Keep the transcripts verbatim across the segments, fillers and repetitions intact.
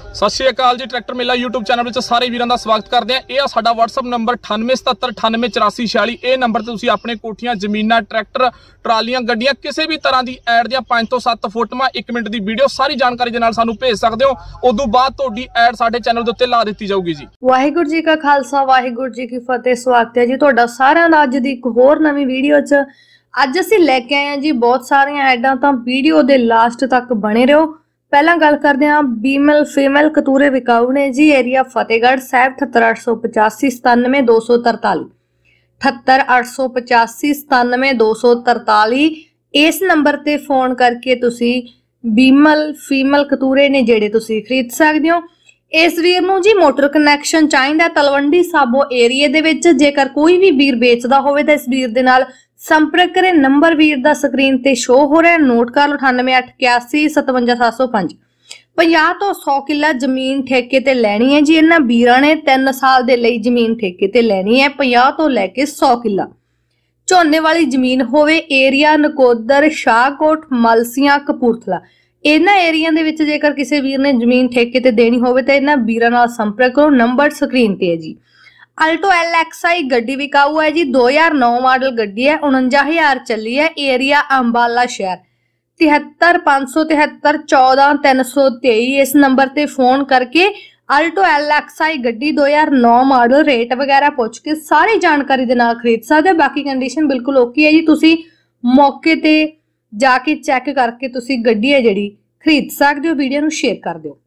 सत Shri Akal ji. Tractor Mela YouTube channel में सारे वीरों का स्वागत करते हैं। यह साडा WhatsApp नंबर अठानवे सतहत्तर अठानवे चौरासी छियाली। यह नंबर से अपने कोठियां जमीनां ट्रैक्टर ट्रालियां गड्डियां किसी भी तरह की ऐड दियां पांच तो सत्त फोटोआं एक मिनट की वीडियो सारी जानकारी के नाल सानू भेज सकते हो। उदों बाद तुहाडी ऐड साडे चैनल के उत्ते ला दी जाऊगी जी। वाहिगुरू जी का खालसा वाहिगुरू जी की फतेह। स्वागत है जी तुहाडा सारिआं दा अज दी एक होर नवीं वीडियो च। अज असीं लैके आए हैं जी बहुत सारियां ऐडां, तां वीडियो दे लास्ट तक बने रहो। पहला गल करते हैं बीमल फीमेल कतूरे विकाऊ ने जी। एरिया फतेहगढ़ साहब अठहत्तर अठ सौ पचासी सतानवे दो सौ तरताली अठहत्तर अठ सौ पचासी सतानवे दो सौ तरताली। इस नंबर ते फोन करके तुसी बीमल फीमेल कतूरे ने जेड़े तुसी खरीद सकते हो। इस वीर नूं जी मोटर कनैक्शन चाहिदा तलवंडी साबो एरिया दे विच। जेकर कोई भी वीर बेचदा होवे तां इस वीर दे नाल संपर्क करें। नंबर वीर दा स्क्रीन ते शो हो रहा है, नोट कर लो। अठानवे अठ इक्यासी सतवंजा सात सौ पांच। पचास तो सौ किला जमीन ठेके ते लैनी है जी। इन्हां वीरां ने तीन साल दे लई जमीन ठेके ते लैनी है। पचास तो लैके सौ किला झोने वाली जमीन होवे। एरिया नकोदर शाहकोट मलसियां कपूरथला। इन्हां एरिया दे विच जेकर किसी वीर ने जमीन ठेके ते देनी होवे तां इन्हां वीरां नाल संपर्क करो। नंबर स्क्रीन ते है जी। अल्टो एल एक्स आई गड्डी विकाऊ है जी। दो हजार नौ मॉडल गड्डी है। उनंजा हजार चली है। एरिया अंबाला शहर तिहत्तर पांच सौ तिहत्तर चौदह तीन सौ तेई। इस नंबर ते फोन करके अल्टो एल एक्स आई गड्डी दो हजार नौ मॉडल रेट वगैरह पूछ के सारी जानकारी दे नाल खरीद सकते हो। बाकी कंडीशन बिल्कुल ओके है जी। तुसी मौके ते जाके चेक करके तुसी गड्डी है जिहड़ी खरीद सकते हो। वीडियो नूं शेयर कर दिओ।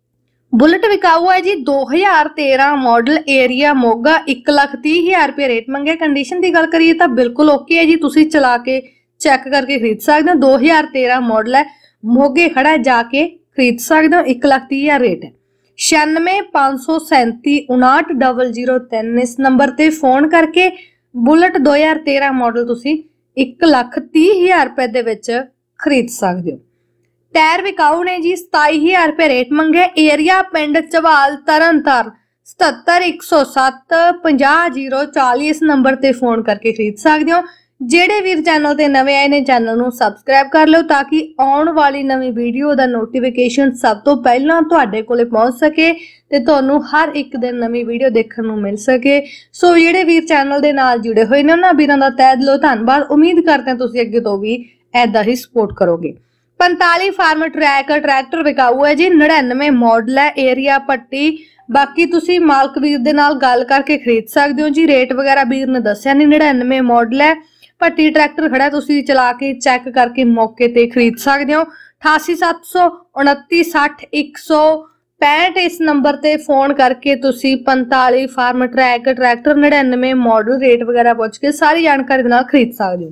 बुलेट विकाऊ है जी। दो हजार तेरह मॉडल एरिया मोगा एक लाख तीह हजार रुपये रेट मंगे। कंडीशन की गल करिए तो बिल्कुल ओके है जी। तुसी चला के चेक करके खरीद सकते हो। दो हजार तेरह मॉडल है, मोगे खड़ा है, जाके खरीद सकते हो। एक लाख तीह हजार रेट है। छियानवे पांच सौ सैंती उनाहठ डबल जीरो तीन इस नंबर ते फोन करके बुलेट दो हजार तेरह मॉडल तुसी एक लाख तीह हजार रुपए दे विच खरीद सकते हो। टायर विकाऊ ने जी। सताई हजार रुपये रेट मंगे। एरिया पिंड झवाल तरनतार सतहत्तर एक सौ सत्त पंजाह जीरो चाली इस नंबर ते फोन करके खरीद सकते हो। जेड़े वीर चैनल ते नवे आए ने चैनल नूं सबसक्राइब कर लो ताकि आउण वाली नवी वीडियो दा नोटिफिकेशन सब तो पहलां तुहाडे कोले पहुंच सके ते तुहानूं हर एक दिन नवी वीडियो देखण नूं मिल सके। सो जेड़े वीर चैनल दे नाल जुड़े होए ने उन्हां वीरां दा तहे दिलों धन्नवाद। उम्मीद करते हैं तुसीं अगे तो भी ऐदां ही सपोर्ट करोगे। पैंताली फार्म ट्रैक ट्रैक्टर विकाऊ है जी। नड़िनवे मॉडल है। एरिया पट्टी। बाकी तुसी मालक वीर दे नाल गल करके खरीद सकते हो जी। रेट वगैरह वीर ने दस्सिया नहीं। नड़िनवे मॉडल है। पट्टी ट्रैक्टर खड़ा, तुसी चला के चेक करके मौके ते खरीद सकते हो। अठासी सत्त सौ उनती सठ एक सौ पैंठ इस नंबर ते फोन करके तुसी पैंताली फार्म ट्रैक ट्रैक्टर नड़िनवे मॉडल रेट वगैरह पूछ के सारी जानकारी दे नाल खरीद सकते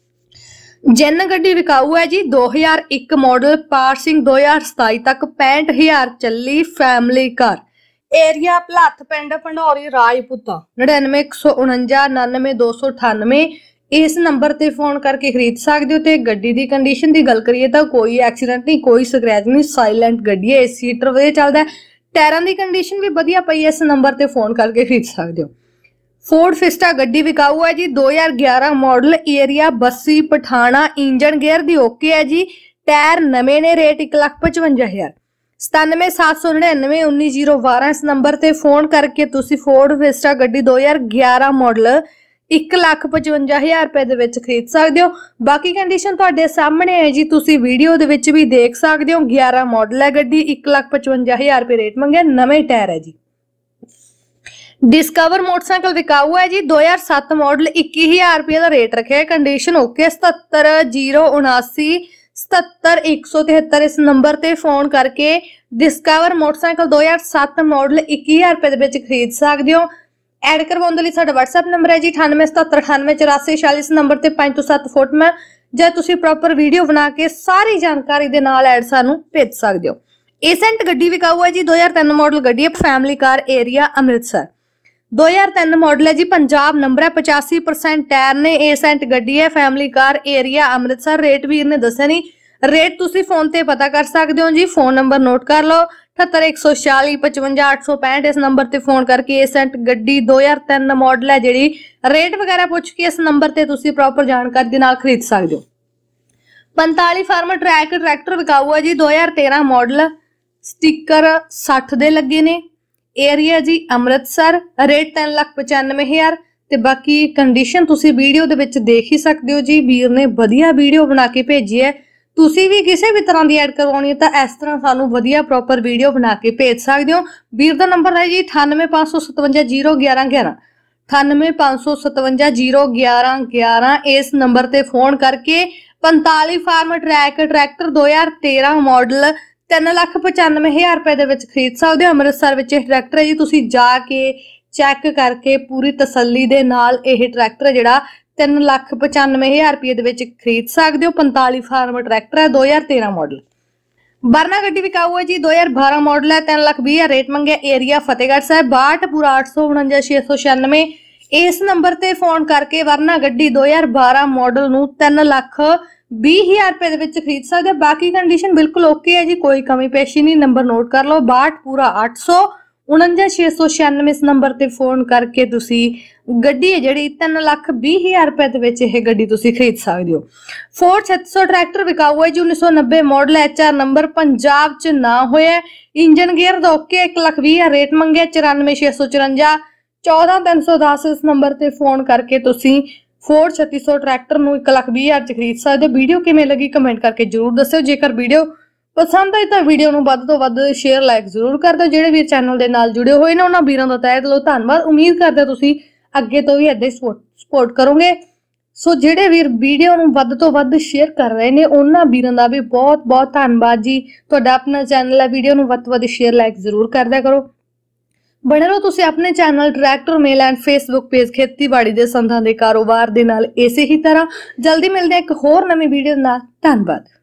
हो। जिन गड्डी विकाऊ है जी। दो हजार एक मॉडल पासिंग दो हजार सताई तक पैंठ हजार चली फैमिली कार। एरिया भलत्थ पिंड भंडौरी राजपूता नड़िनवे एक सौ उनंजा उनानवे दो सौ अठानवे इस नंबर ते फोन करके खरीद सकते हो। ते गड्डी दी कंडीशन की गल करिए तो कोई एक्सीडेंट नहीं, कोई स्क्रैच नहीं, साइलेंट गड्डी है। एसी हीटर वधिया चलदा है। टायरां दी कंडीशन भी वधिया पई है। इस नंबर ते फोन करके खरीद सकते हो। फोर्ड फिस्टा गड्डी विकाऊ है जी। दो हजार ग्यारह model area Bassi Pathana. Engine gear दी ओके है जी। टायर नवे ने। रेट एक लाख पचवंजा हजार। सतानवे सात सौ नड़िनवे उन्नी जीरो बारह इस नंबर ते फोन करके तुसी फोर्ड फिस्टा गड्डी दो हजार ग्यारह मॉडल एक लाख पचवंजा हजार रुपए दे विच खरीद सकते हो। बाकी कंडीशन तुहाडे सामने है जी। तुसी वीडियो दे विच भी देख सकते हो। ग्यारह मॉडल है गड्डी। एक लाख पचवंजा हजार रुपए रेट मंगे। नवे टायर है जी। डिस्कवर मोटरसाइकिल विकाऊ है जी। दो हजार सत्त मॉडल इक्की हजार रुपये का रेट रखे। Condition okay. सतहत्तर जीरो उनासी सतहत्तर एक सौ तिहत्तर इस नंबर ते फोन करके डिस्कवर मोटरसाइकिल दो हजार सत्त मॉडल इक्की हजार रुपये दे विच खरीद सकते हो। ऐड करवाउण दे लई साडा WhatsApp नंबर है जी अठानवे सतहत्तर अठानवे चौरासी छियाली इस नंबर ते पांच तो सत्त फुट में जे तुसी प्रॉपर वीडियो बना के सारी जानकारी दे नाल ऐड सानू भेज सकते हो। एसेंट गड्डी विकाऊ है जी। दो हजार तीन मॉडल गड्डी है। Family car. एरिया अमृतसर। दो हजार तीन मॉडल है जी। पंजाब नंबर है। पचासी परसेंट टायर ने। एसेंट गड्डी है। Family car. Area Amritsar. Rate वीर ने दस्सिया नहीं। रेट तुसी फोन ते पता कर सकते हो जी। फोन नंबर नोट कर लो अठहत्तर एक सौ छियाली पचवंजा अठ सौ पैंठ इस नंबर ते फोन करके एसेंट गड्डी दो हजार तीन मॉडल है जिहड़ी रेट वगैरह पूछ के इस नंबर ते तुसी प्रॉपर जानकारी दे नाल खरीद सकते हो। पैंताली फार्म ट्रैक ट्रैक्टर विकाऊ है जी। दो हजार तेरह मॉडल स्टिकर साठ दे लगे ने। एरिया जी अमृतसर, रेट तीन लाख पचानवे हज़ार ते बाकी कंडीशन तुसी वीडियो दे विच देख ही सकदे हो जी। वीर ने वधिया वीडियो बना के भेजी है। तुसी भी किसी भी तरह की ऐड करवानी है तो इस तरह सानू वधिया प्रॉपर वीडियो बना के भेज सकते हो। वीर दा नंबर है जी अठानवे पाँच सौ सतवंजा जीरो ग्यारह ग्यारह अठानवे पाँच सौ सतवंजा जीरो ग्यारह ग्यारह। इस नंबर ते फोन करके पैंताली फार्म ट्रैक ट्रैक्टर दो हज़ार तेरह मॉडल तीन लाख पचानवे हज़ार रुपए दे विच खरीद सकते हो। अमृतसर विच ट्रैक्टर है जी, तुसी जाके चैक करके पूरी तसल्ली दे नाल यह ट्रैक्टर जिहड़ा तीन लाख पचानवे हज़ार रुपये दे विच खरीद सकते हो। पैंताली फार्म ट्रैक्टर है दो हज़ार तेरह मॉडल। बरना गड्डी विकाऊ है जी, दो हज़ार बारह मॉडल है, तीन लाख बीस हज़ार रेट मंगे। एरिया फतेहगढ़ साहब, बाहठ पूरा आठ सौ उनंजा छे सौ छियानवे। इस नंबर ते फोन करके वरना गड्डी दो हज़ार बारह मॉडल नूं तीन लाख बीस हज़ार रुपए दे विच खरीद सकते हो। बाकी कंडीशन बिल्कुल ओके है जी, कोई कमी पेशी नहीं। नंबर नोट कर लो, बाहठ पूरा आठ सौ उनंजा छे सौ छियानवे। इस नंबर ते फोन करके तुसी गड्डी है जिहड़ी तीन लाख बीस हज़ार रुपए दे विच यह गड्डी तुसी खरीद सकते हो। फोर्ड छत्तीस सौ ट्रैक्टर विकाऊ है जी, उन्नीस सौ नब्बे model, H R number, Punjab च ना होया। इंजन गेयर दा ओके, एक लाख बीस हज़ार रेट मंगे। चौरानवे छे सौ चुरंजा चौदह तीन सौ दस। इस नंबर ते फोन करके तुसी फोर्ड छत्तीस सौ ट्रैक्टर नूं एक लाख बीस हज़ार च खरीद सकते हो। वीडियो किवें लगी कमेंट करके जरूर दस्सिओ। जेकर वीडियो पसंद आई तो वीडियो नूं वध तों वध शेयर लाइक जरूर कर दो। जिहड़े वीर चैनल दे नाल जुड़े होए ने उन्हां वीरां दा तहे दिलों धन्नवाद। उम्मीद करदे तुसीं अगे तो भी इदां ही सपोर्ट करोगे। सो जिहड़े वीर वीडियो नूं वध तों वध शेयर कर रहे ने उन्हां वीरां दा भी बहुत बहुत धन्नवाद जी। तुहाडा अपना चैनल है, वीडियो नूं वध तों वध शेयर लाइक जरूर कर दिया करो। बने रहो तुसीं अपने channel tractor Mela and Facebook page खेतीबाड़ी दे संदां दे कारोबार दे नाल इसे ही तरह। जल्दी मिलदे एक होर नवीं वीडियो नाल। धन्नवाद।